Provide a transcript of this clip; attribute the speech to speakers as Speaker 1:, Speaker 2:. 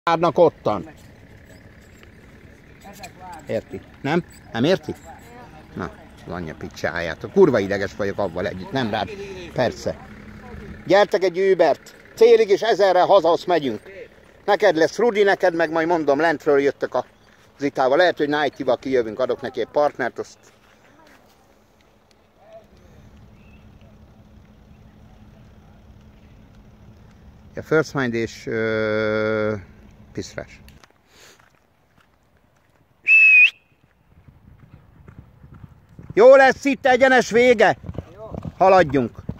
Speaker 1: Várnak ottan. Érti? Nem? Nem érti? Na, az anyja picsáját. Kurva ideges vagyok avval együtt, nem rád? Persze. Gyertek egy Ubert. Célig és 1000-rel haza, azt megyünk. Neked lesz Rudi, neked meg majd mondom, lentről jöttök a Zitával. Lehet, hogy Nighty-val kijövünk, adok neki egy partnert, azt... A First Mind és Piszrás. Jó lesz itt, egyenes vége. Haladjunk.